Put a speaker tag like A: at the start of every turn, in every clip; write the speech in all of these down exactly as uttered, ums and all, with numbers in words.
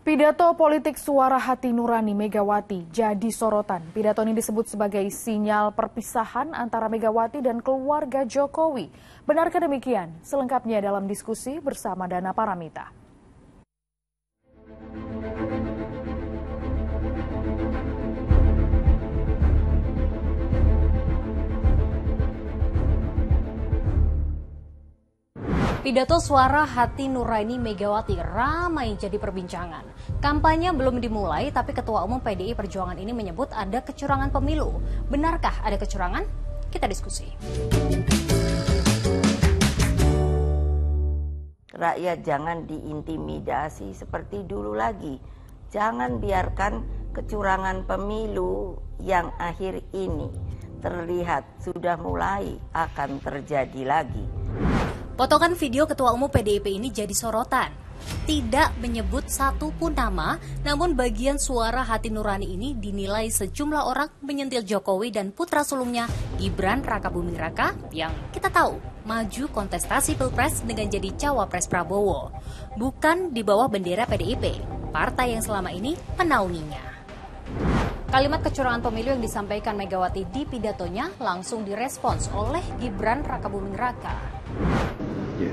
A: Pidato politik suara hati nurani Megawati jadi sorotan. Pidato ini disebut sebagai sinyal perpisahan antara Megawati dan keluarga Jokowi. Benarkah demikian? Selengkapnya dalam diskusi bersama Dana Paramita.
B: Pidato suara hati nurani Megawati ramai jadi perbincangan. Kampanye belum dimulai, tapi Ketua Umum P D I Perjuangan ini menyebut ada kecurangan pemilu. Benarkah ada kecurangan? Kita diskusi.
C: Rakyat jangan diintimidasi seperti dulu lagi. Jangan biarkan kecurangan pemilu yang akhir ini terlihat sudah mulai akan terjadi lagi.
B: Potongan video Ketua Umum P D I P ini jadi sorotan. Tidak menyebut satu pun nama, namun bagian suara hati nurani ini dinilai sejumlah orang menyentil Jokowi dan putra sulungnya Gibran Rakabuming Raka yang kita tahu maju kontestasi Pilpres dengan jadi cawapres Prabowo. Bukan di bawah bendera P D I P, partai yang selama ini menaunginya. Kalimat kecurangan pemilu yang disampaikan Megawati di pidatonya langsung direspons oleh Gibran Rakabuming Raka.
D: Ya,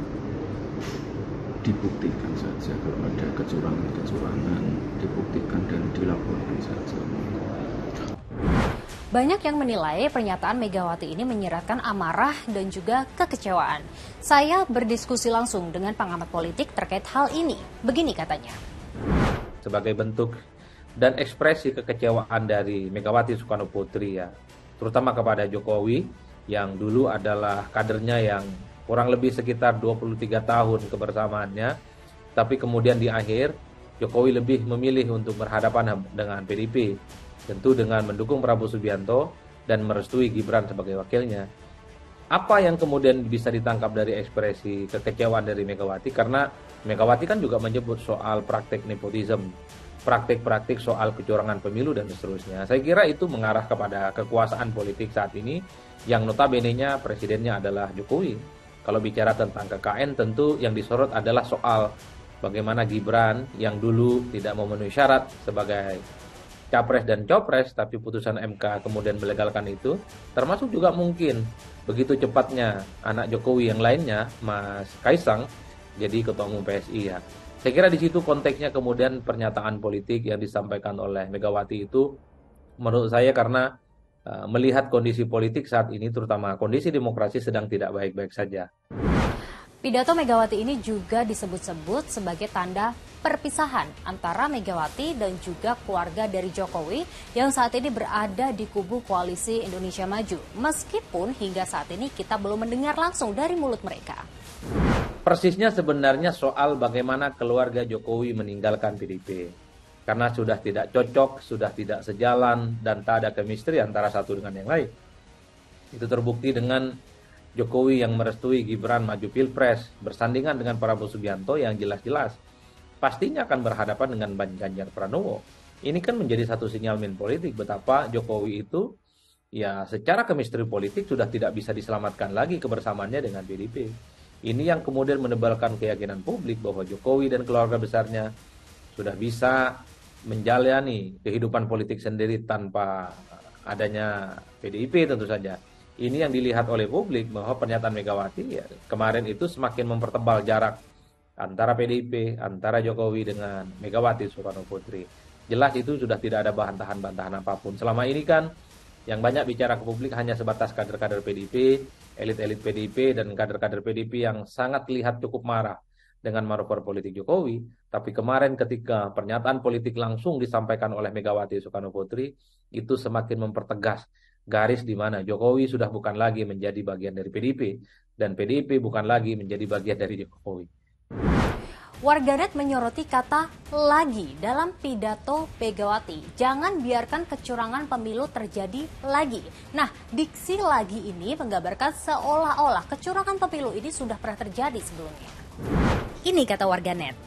D: dibuktikan saja kalau ada kecurangan-kecurangan, dibuktikan dan dilaporkan saja.
B: Banyak yang menilai pernyataan Megawati ini menyiratkan amarah dan juga kekecewaan. Saya berdiskusi langsung dengan pengamat politik terkait hal ini. Begini katanya.
E: Sebagai bentuk dan ekspresi kekecewaan dari Megawati Soekarno Putri ya, terutama kepada Jokowi yang dulu adalah kadernya yang kurang lebih sekitar dua puluh tiga tahun kebersamaannya, tapi kemudian di akhir Jokowi lebih memilih untuk berhadapan dengan P D I P, tentu dengan mendukung Prabowo Subianto dan merestui Gibran sebagai wakilnya. Apa yang kemudian bisa ditangkap dari ekspresi kekecewaan dari Megawati? Karena Megawati kan juga menyebut soal praktik nepotisme, praktik-praktik soal kecurangan pemilu dan seterusnya. Saya kira itu mengarah kepada kekuasaan politik saat ini yang notabene-nya presidennya adalah Jokowi. Kalau bicara tentang K K N tentu yang disorot adalah soal bagaimana Gibran yang dulu tidak memenuhi syarat sebagai capres dan copres, tapi putusan M K kemudian melegalkan itu, termasuk juga mungkin begitu cepatnya anak Jokowi yang lainnya, Mas Kaisang, jadi Ketua Umum P S I ya. Saya kira di situ konteksnya kemudian pernyataan politik yang disampaikan oleh Megawati itu menurut saya karena uh, melihat kondisi politik saat ini terutama kondisi demokrasi sedang tidak baik-baik saja.
B: Pidato Megawati ini juga disebut-sebut sebagai tanda perpisahan antara Megawati dan juga keluarga dari Jokowi yang saat ini berada di kubu Koalisi Indonesia Maju. Meskipun hingga saat ini kita belum mendengar langsung dari mulut mereka.
E: Persisnya sebenarnya soal bagaimana keluarga Jokowi meninggalkan P D I P. Karena sudah tidak cocok, sudah tidak sejalan, dan tak ada chemistry antara satu dengan yang lain. Itu terbukti dengan Jokowi yang merestui Gibran maju Pilpres, bersandingan dengan Prabowo Subianto yang jelas-jelas pastinya akan berhadapan dengan Ganjar Pranowo. Ini kan menjadi satu sinyalmen politik betapa Jokowi itu ya secara chemistry politik sudah tidak bisa diselamatkan lagi kebersamaannya dengan P D I P. Ini yang kemudian menebalkan keyakinan publik bahwa Jokowi dan keluarga besarnya sudah bisa menjalani kehidupan politik sendiri tanpa adanya P D I P tentu saja. Ini yang dilihat oleh publik bahwa pernyataan Megawati ya, kemarin itu semakin mempertebal jarak antara P D I P, antara Jokowi dengan Megawati Soekarno Putri. Jelas itu sudah tidak ada bantahan-bantahan apapun. Selama ini kan yang banyak bicara ke publik hanya sebatas kader-kader P D I P, elit-elit P D I P dan kader-kader P D I P yang sangat terlihat cukup marah dengan manuver politik Jokowi. Tapi kemarin ketika pernyataan politik langsung disampaikan oleh Megawati Soekarno Putri, itu semakin mempertegas garis di mana Jokowi sudah bukan lagi menjadi bagian dari P D I P dan P D I P bukan lagi menjadi bagian dari Jokowi.
B: Warganet menyoroti kata lagi dalam pidato Megawati. Jangan biarkan kecurangan pemilu terjadi lagi. Nah, diksi lagi ini menggambarkan seolah-olah kecurangan pemilu ini sudah pernah terjadi sebelumnya. Ini kata warganet.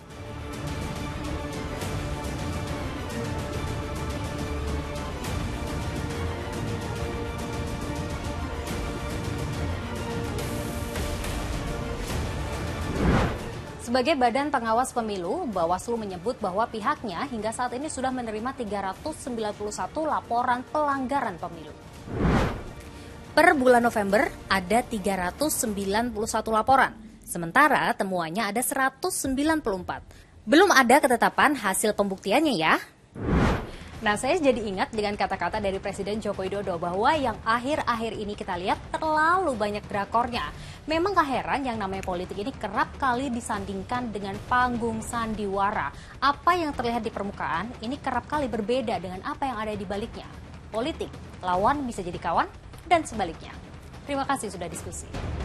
B: Sebagai badan pengawas pemilu, Bawaslu menyebut bahwa pihaknya hingga saat ini sudah menerima tiga ratus sembilan puluh satu laporan pelanggaran pemilu. Per bulan November ada tiga ratus sembilan puluh satu laporan, sementara temuannya ada seratus sembilan puluh empat. Belum ada ketetapan hasil pembuktiannya ya. Nah, saya jadi ingat dengan kata-kata dari Presiden Joko Widodo bahwa yang akhir-akhir ini kita lihat terlalu banyak drakornya. Memang gak heran yang namanya politik ini kerap kali disandingkan dengan panggung sandiwara. Apa yang terlihat di permukaan ini kerap kali berbeda dengan apa yang ada di baliknya. Politik, lawan bisa jadi kawan dan sebaliknya. Terima kasih sudah diskusi.